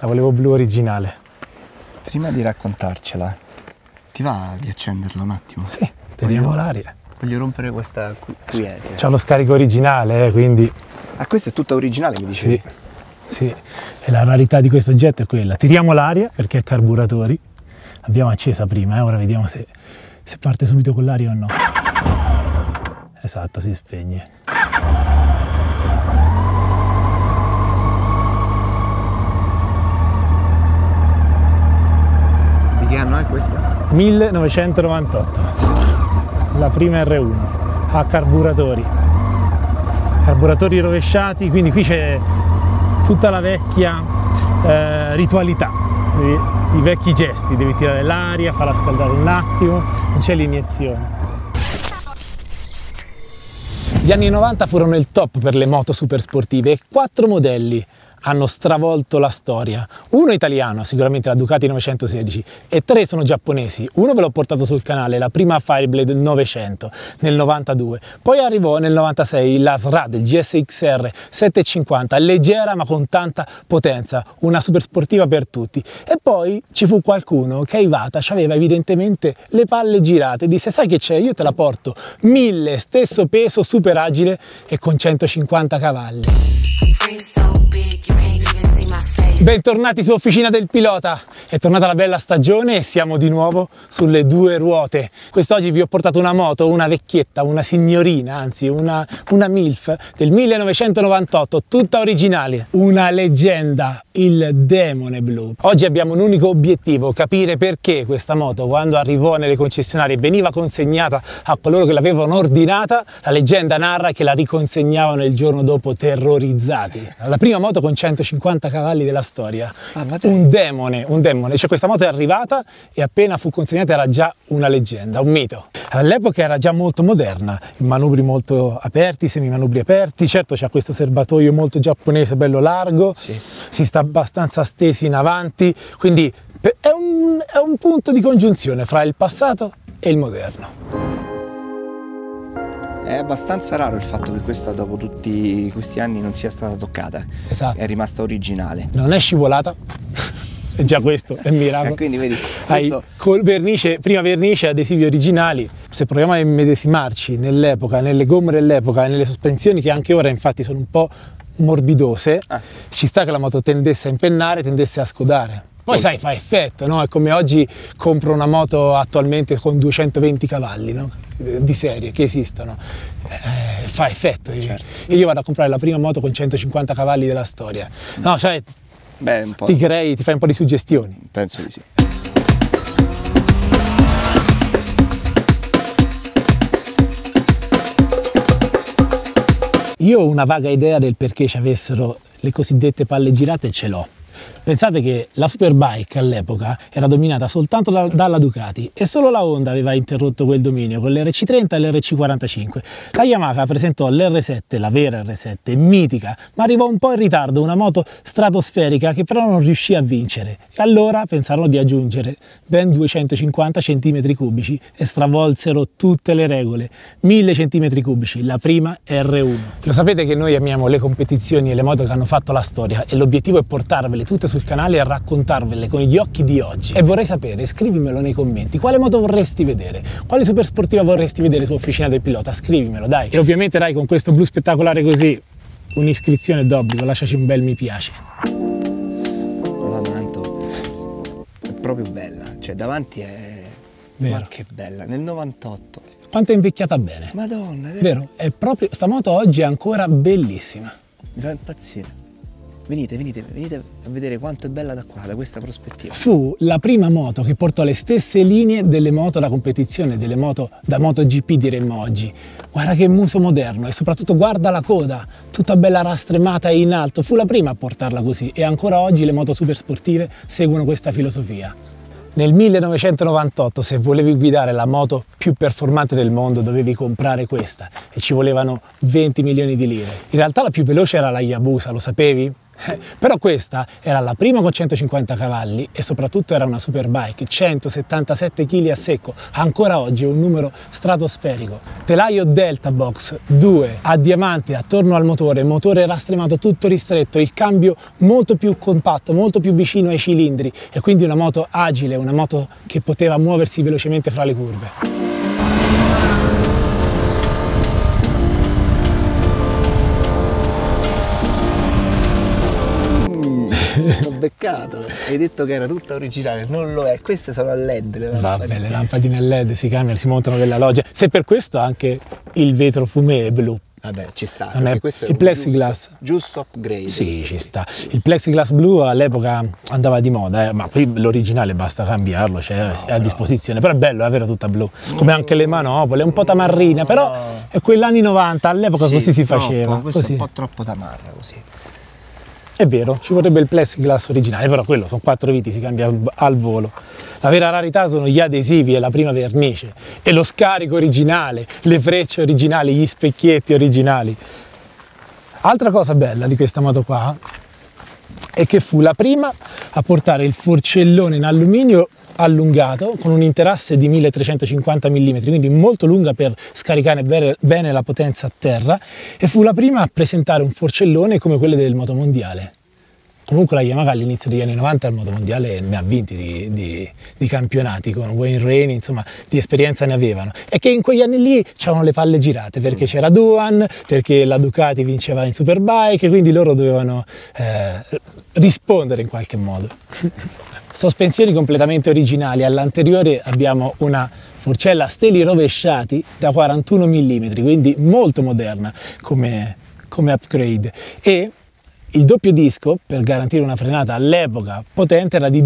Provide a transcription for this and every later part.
La volevo blu originale. Prima di raccontarcela, ti va di accenderla un attimo? Sì, tiriamo l'aria. Voglio rompere questa quiete. C'ha lo scarico originale, quindi... Ah, questo è tutta originale, mi dicevi? Sì, sì. E la rarità di questo oggetto è quella. Tiriamo l'aria perché è carburatori. L'abbiamo accesa prima, ora vediamo se parte subito con l'aria o no. Esatto, si spegne. Di che anno è questa? 1998. La prima R1 a carburatori rovesciati, quindi qui c'è tutta la vecchia ritualità, i vecchi gesti, devi tirare l'aria, farla scaldare un attimo, non c'è l'iniezione. Gli anni 90 furono il top per le moto super sportive e 4 modelli hanno stravolto la storia. Uno italiano, sicuramente la Ducati 916, e 3 sono giapponesi. Uno ve l'ho portato sul canale, la prima Fireblade 900 nel 92. Poi arrivò nel 96 la SRAD, il GSXR 750, leggera ma con tanta potenza, una super sportiva per tutti. E poi ci fu qualcuno che a Iwata aveva evidentemente le palle girate e disse: sai che c'è, io te la porto 1000, stesso peso, super agile e con 150 cavalli. Bentornati su Officina del Pilota, è tornata la bella stagione e siamo di nuovo sulle 2 ruote. Quest'oggi vi ho portato una moto, una vecchietta, una signorina, anzi una MILF del 1998, tutta originale, una leggenda, il Demone Blu. Oggi abbiamo un unico obiettivo, capire perché questa moto, quando arrivò nelle concessionarie, veniva consegnata a coloro che l'avevano ordinata. La leggenda narra che la riconsegnavano il giorno dopo terrorizzati. La prima moto con 150 cavalli della storia, un demone, cioè questa moto è arrivata e appena fu consegnata era già una leggenda, un mito. All'epoca era già molto moderna, i manubri molto aperti, semimanubri aperti, certo c'ha questo serbatoio molto giapponese, bello largo, sì. Si sta abbastanza stesi in avanti, quindi è un punto di congiunzione fra il passato e il moderno. È abbastanza raro il fatto che questa dopo tutti questi anni non sia stata toccata. Esatto. È rimasta originale. Non è scivolata, è già questo, è un miracolo. E quindi vedi, questo... col vernice, prima vernice, adesivi originali. Se proviamo a immedesimarci nell'epoca, nelle gomme dell'epoca e nelle sospensioni che anche ora infatti sono un po' morbidose, ci sta che la moto tendesse a impennare, tendesse a scodare. Poi sai, fa effetto, no? È come oggi compro una moto attualmente con 220 cavalli, no? Di serie, che esistono. Fa effetto. Certo. Io vado a comprare la prima moto con 150 cavalli della storia. No, cioè, beh, un po'. ti fai un po' di suggestioni. Penso di sì. Io ho una vaga idea del perché ci avessero le cosiddette palle girate, ce l'ho. Pensate che la Superbike all'epoca era dominata soltanto dalla Ducati e solo la Honda aveva interrotto quel dominio con l'RC30 e l'RC45. La Yamaha presentò l'R7, la vera R7, mitica, ma arrivò un po' in ritardo, una moto stratosferica che però non riuscì a vincere. E allora pensarono di aggiungere ben 250 cm3 e stravolsero tutte le regole. 1000 cm3, la prima R1. Lo sapete che noi amiamo le competizioni e le moto che hanno fatto la storia e l'obiettivo è portarvele tutte sul canale e raccontarvele con gli occhi di oggi. E vorrei sapere, scrivimelo nei commenti, quale moto vorresti vedere? Quale super sportiva vorresti vedere su Officina del Pilota? Scrivimelo, dai. E ovviamente dai, con questo blu spettacolare così, un'iscrizione d'obbligo, lasciaci un bel mi piace. Oh, tanto è proprio bella, cioè davanti è... Vero. Ma che bella, nel 98. Quanto è invecchiata bene. Madonna, vero? È proprio, sta moto oggi è ancora bellissima. Mi fa impazzire. Venite a vedere quanto è bella da qua, da questa prospettiva. Fu la prima moto che portò le stesse linee delle moto da competizione, delle moto da MotoGP diremmo oggi. Guarda che muso moderno e soprattutto guarda la coda, tutta bella rastremata e in alto. Fu la prima a portarla così e ancora oggi le moto super sportive seguono questa filosofia. Nel 1998, se volevi guidare la moto più performante del mondo, dovevi comprare questa e ci volevano 20 milioni di lire. In realtà la più veloce era la Hayabusa, lo sapevi? Però questa era la prima con 150 cavalli e soprattutto era una superbike, 177 kg a secco, ancora oggi è un numero stratosferico. Telaio Delta Box 2 a diamante attorno al motore rastremato tutto ristretto, il cambio molto più compatto, molto più vicino ai cilindri e quindi una moto agile, una moto che poteva muoversi velocemente fra le curve. L'ho beccato, hai detto che era tutta originale, non lo è, queste sono a LED le lampadine. Vabbè, le lampadine a LED si cambiano, si montano della loggia, se per questo anche il vetro fumé è blu. Vabbè, ci sta, Non è, questo è il plexiglass giusto upgrade. sì, ci sta. Il plexiglass blu all'epoca andava di moda, ma qui l'originale basta cambiarlo, cioè è a disposizione, però è bello avere tutta blu, come anche le manopole, è un po' tamarrina, però è quegli anni 90, all'epoca così si faceva. Questo Così. è un po' troppo tamarra così. È vero, ci vorrebbe il plexiglass originale, però quello sono 4 viti, si cambia al volo. La vera rarità sono gli adesivi e la prima vernice, e lo scarico originale, le frecce originali, gli specchietti originali. Altra cosa bella di questa moto qua è che fu la prima a portare il forcellone in alluminio allungato con un interasse di 1350 mm, quindi molto lunga per scaricare bene la potenza a terra, e fu la prima a presentare un forcellone come quello del motomondiale. Comunque la Yamaha all'inizio degli anni 90 il motomondiale ne ha vinti di campionati, con Wayne Rainey, insomma di esperienza ne avevano, e che in quegli anni lì c'erano le palle girate perché c'era Doan, perché la Ducati vinceva in Superbike, quindi loro dovevano rispondere in qualche modo. Sospensioni completamente originali, all'anteriore abbiamo una forcella a steli rovesciati da 41 mm, quindi molto moderna come upgrade, e il doppio disco per garantire una frenata all'epoca potente era di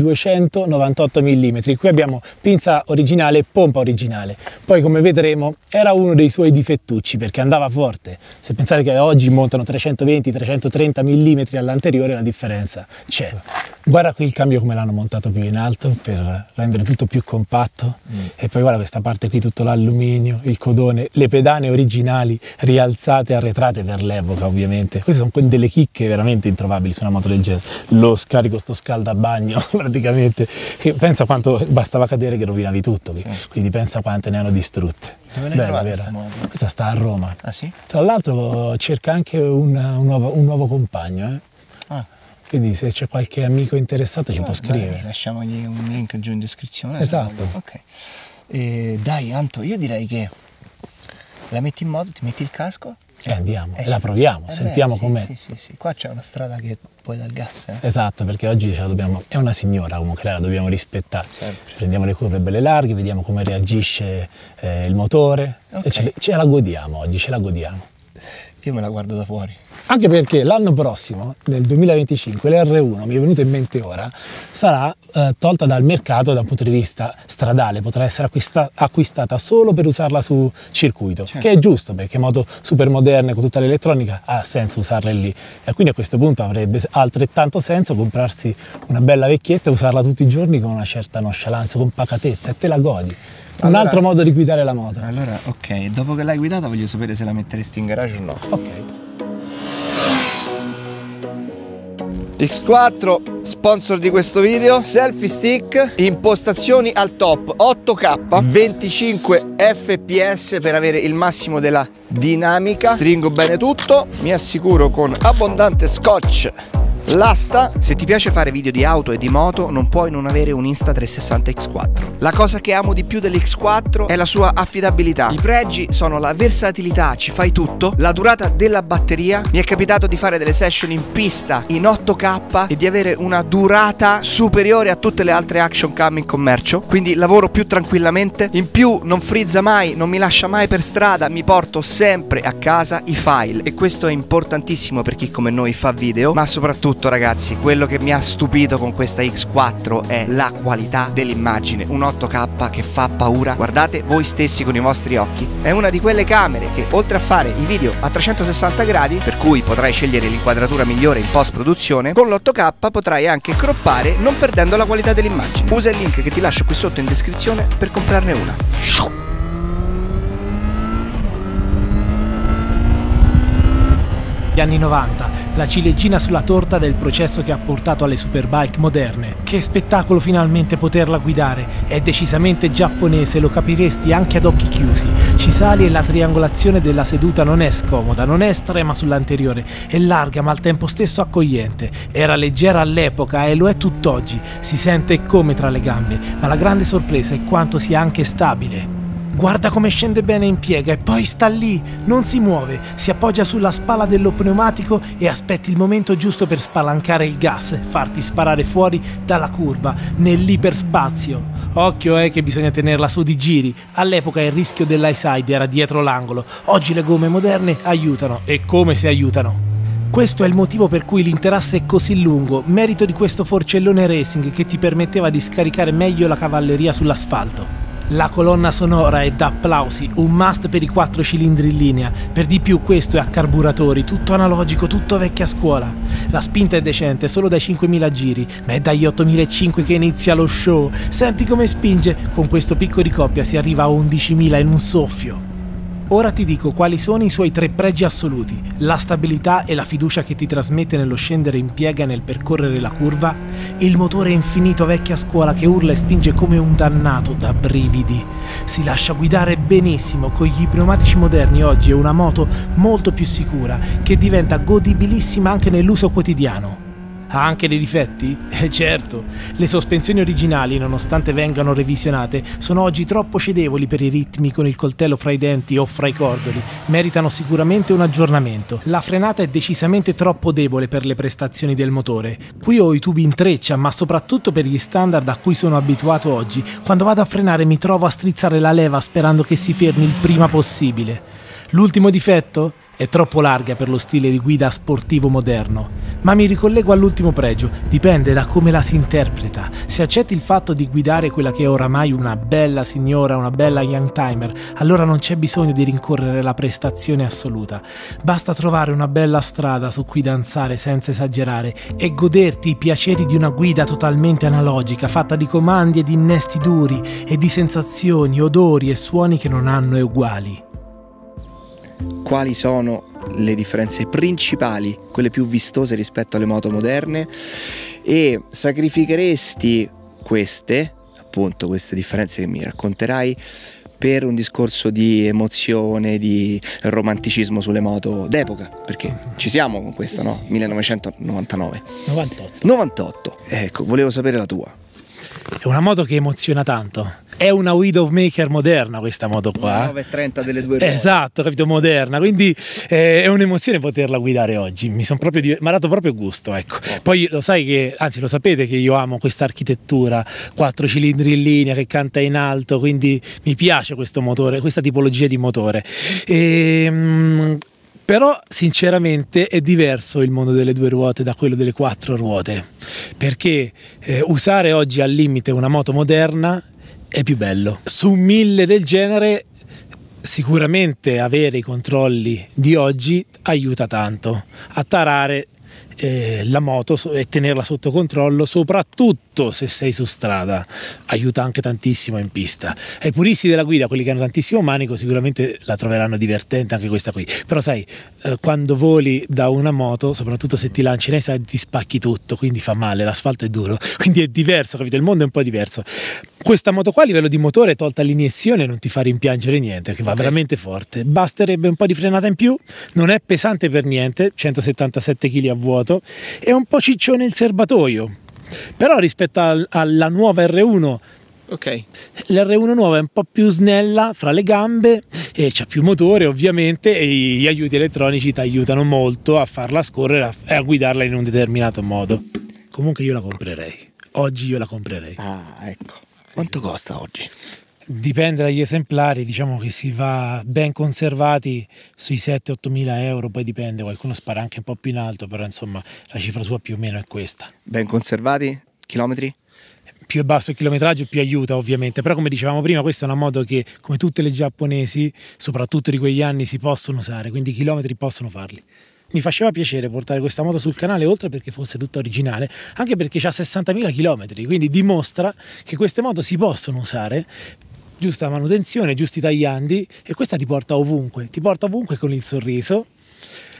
298 mm, qui abbiamo pinza originale e pompa originale, poi come vedremo era uno dei suoi difettucci perché andava forte, se pensate che oggi montano 320-330 mm all'anteriore la differenza c'è. Guarda qui il cambio come l'hanno montato più in alto per rendere tutto più compatto, e poi guarda questa parte qui, tutto l'alluminio, il codone, le pedane originali rialzate e arretrate per l'epoca ovviamente. Queste sono delle chicche veramente introvabili su una moto del genere. Lo scarico, sto scaldabagno praticamente, che pensa quanto bastava cadere che rovinavi tutto, quindi pensa quante ne hanno distrutte. Dove l'hai trovata questa moto? Questa sta a Roma. Ah sì? Tra l'altro cerca anche un nuovo compagno, quindi se c'è qualche amico interessato ci può scrivere. Lasciamogli un link giù in descrizione. Esatto. Ok. Dai Anto, io direi che la metti in moto, ti metti il casco. Andiamo, e la proviamo, sentiamo com'è. Sì. Qua c'è una strada che poi dà il gas. Esatto, perché oggi ce la dobbiamo, è una signora comunque, la dobbiamo rispettare. Sempre. Prendiamo le curve belle larghe, vediamo come reagisce il motore, e ce la godiamo oggi, ce la godiamo. Io me la guardo da fuori. Anche perché l'anno prossimo, nel 2025, l'R1, mi è venuto in mente ora, sarà tolta dal mercato da un punto di vista stradale, potrà essere acquistata solo per usarla su circuito, che è giusto perché moto super moderne con tutta l'elettronica ha senso usarle lì, e quindi a questo punto avrebbe altrettanto senso comprarsi una bella vecchietta e usarla tutti i giorni con una certa nonchalance, con pacatezza, e te la godi. Un altro modo di guidare la moto. Allora, ok, dopo che l'hai guidata voglio sapere se la metteresti in garage o no. Ok. X4, sponsor di questo video. Selfie stick, impostazioni al top, 8K, 25 fps per avere il massimo della dinamica. Stringo bene tutto, mi assicuro con abbondante scotch l'asta. Se ti piace fare video di auto e di moto non puoi non avere un Insta360 X4. La cosa che amo di più dell'X4 è la sua affidabilità. I pregi sono la versatilità, ci fai tutto, la durata della batteria. Mi è capitato di fare delle session in pista in 8K e di avere una durata superiore a tutte le altre action cam in commercio, quindi lavoro più tranquillamente. In più non frizza mai, non mi lascia mai per strada, mi porto sempre a casa i file, e questo è importantissimo per chi come noi fa video. Ma soprattutto ragazzi, quello che mi ha stupito con questa X4 è la qualità dell'immagine, un 8K che fa paura, guardate voi stessi con i vostri occhi. È una di quelle camere che oltre a fare i video a 360 gradi, per cui potrai scegliere l'inquadratura migliore in post produzione, con l'8K potrai anche croppare non perdendo la qualità dell'immagine. Usa il link che ti lascio qui sotto in descrizione per comprarne una. Gli anni 90, la ciliegina sulla torta del processo che ha portato alle superbike moderne. Che spettacolo finalmente poterla guidare, è decisamente giapponese, lo capiresti anche ad occhi chiusi. Ci sali e la triangolazione della seduta non è scomoda, non è estrema sull'anteriore, è larga ma al tempo stesso accogliente. Era leggera all'epoca e lo è tutt'oggi, si sente come tra le gambe, ma la grande sorpresa è quanto sia anche stabile. Guarda come scende bene in piega e poi sta lì, non si muove, si appoggia sulla spalla dello pneumatico e aspetti il momento giusto per spalancare il gas e farti sparare fuori dalla curva, nell'iperspazio. Occhio che bisogna tenerla su di giri, all'epoca il rischio dell'high side era dietro l'angolo, oggi le gomme moderne aiutano, e come se aiutano. Questo è il motivo per cui l'interasse è così lungo, merito di questo forcellone racing che ti permetteva di scaricare meglio la cavalleria sull'asfalto. La colonna sonora è da applausi, un must per i 4 cilindri in linea, per di più questo è a carburatori, tutto analogico, tutto vecchia scuola. La spinta è decente, solo dai 5.000 giri, ma è dagli 8.500 che inizia lo show. Senti come spinge, con questo picco di coppia si arriva a 11.000 in un soffio. Ora ti dico quali sono i suoi 3 pregi assoluti: la stabilità e la fiducia che ti trasmette nello scendere in piega e nel percorrere la curva, il motore infinito vecchia scuola che urla e spinge come un dannato da brividi. Si lascia guidare benissimo, con gli pneumatici moderni oggi è una moto molto più sicura, che diventa godibilissima anche nell'uso quotidiano. Ha anche dei difetti? Certo, le sospensioni originali, nonostante vengano revisionate, sono oggi troppo cedevoli per i ritmi con il coltello fra i denti o fra i cordoli, meritano sicuramente un aggiornamento. La frenata è decisamente troppo debole per le prestazioni del motore. Qui ho i tubi in treccia, ma soprattutto per gli standard a cui sono abituato oggi. Quando vado a frenare mi trovo a strizzare la leva sperando che si fermi il prima possibile. L'ultimo difetto? È troppo larga per lo stile di guida sportivo moderno. Ma mi ricollego all'ultimo pregio, dipende da come la si interpreta. Se accetti il fatto di guidare quella che è oramai una bella signora, una bella young timer, allora non c'è bisogno di rincorrere la prestazione assoluta. Basta trovare una bella strada su cui danzare senza esagerare e goderti i piaceri di una guida totalmente analogica, fatta di comandi e di innesti duri e di sensazioni, odori e suoni che non hanno eguali. Quali sono le differenze principali, quelle più vistose rispetto alle moto moderne, e sacrificheresti queste differenze che mi racconterai per un discorso di emozione, di romanticismo sulle moto d'epoca, perché ci siamo con questa, no? 1999. 98. Ecco, volevo sapere la tua. È una moto che emoziona tanto. È una Widowmaker moderna questa moto qua. 930 delle 2 ruote. Esatto, capito, moderna, quindi è un'emozione poterla guidare oggi. Mi ha dato proprio gusto, ecco. Poi lo sai che, anzi lo sapete che io amo questa architettura, 4 cilindri in linea che canta in alto, quindi mi piace questo motore, questa tipologia di motore. Però sinceramente è diverso il mondo delle 2 ruote da quello delle 4 ruote, perché usare oggi al limite una moto moderna è più bello. Su 1000 del genere sicuramente avere i controlli di oggi aiuta tanto a tarare la moto e tenerla sotto controllo, soprattutto se sei su strada, aiuta anche tantissimo in pista. Ai puristi della guida, quelli che hanno tantissimo manico, sicuramente la troveranno divertente anche questa qui, però sai, quando voli da una moto, soprattutto se ti lanci nei side, ti spacchi tutto, quindi fa male, l'asfalto è duro, quindi è diverso, capito? Il mondo è un po' diverso. Questa moto qua a livello di motore, tolta l'iniezione, non ti fa rimpiangere niente, che va veramente forte. Basterebbe un po' di frenata in più, non è pesante per niente, 177 kg a vuoto, è un po' ciccione il serbatoio, però rispetto alla nuova R1, l'R1 nuova è un po' più snella fra le gambe e c'ha più motore ovviamente, e gli aiuti elettronici ti aiutano molto a farla scorrere e a guidarla in un determinato modo. Comunque io la comprerei, oggi io la comprerei. Ecco. Quanto costa oggi? Dipende dagli esemplari, diciamo che si va ben conservati sui 7-8 mila euro, poi dipende, qualcuno spara anche un po' più in alto, però insomma la cifra sua più o meno è questa. Ben conservati? Chilometri? Più è basso il chilometraggio più aiuta ovviamente, però come dicevamo prima questa è una moto che come tutte le giapponesi, soprattutto di quegli anni, si possono usare, quindi i chilometri possono farli. Mi faceva piacere portare questa moto sul canale, oltre perché fosse tutta originale, anche perché ha 60.000 km, quindi dimostra che queste moto si possono usare, giusta manutenzione, giusti tagliandi, e questa ti porta ovunque con il sorriso.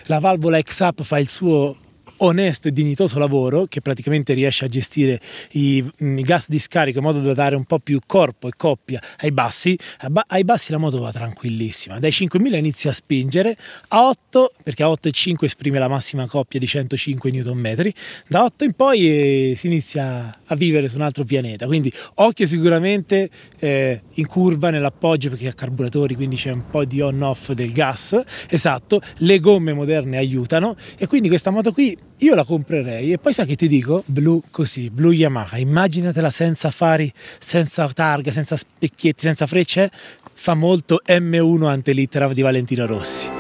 la valvola X-Up fa il suo onesto e dignitoso lavoro, che praticamente riesce a gestire i gas di scarico in modo da dare un po' più corpo e coppia ai bassi. Ai bassi la moto va tranquillissima, dai 5.000 inizia a spingere, a 8, perché a 8,5 esprime la massima coppia di 105 Nm, da 8 in poi si inizia a vivere su un altro pianeta, quindi occhio sicuramente in curva nell'appoggio, perché ha carburatori, quindi c'è un po' di on-off del gas, esatto, le gomme moderne aiutano, e quindi questa moto qui io la comprerei. E poi sai che ti dico? Blu così, blu Yamaha, immaginatela senza fari, senza targa, senza specchietti, senza frecce, fa molto M1 antelittera di Valentino Rossi.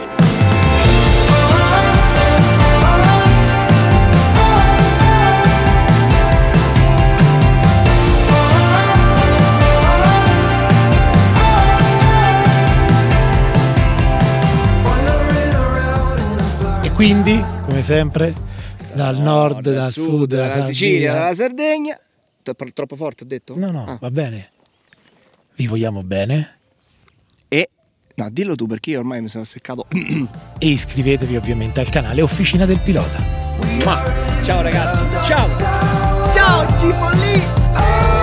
E quindi, come sempre, dal nord, dal sud, dalla Sicilia, dalla Sardegna. Troppo forte ho detto? No, va bene. Vi vogliamo bene. E no, dillo tu, perché io ormai mi sono seccato. E iscrivetevi ovviamente al canale Officina del Pilota. Ciao ragazzi, ciao Cipollì.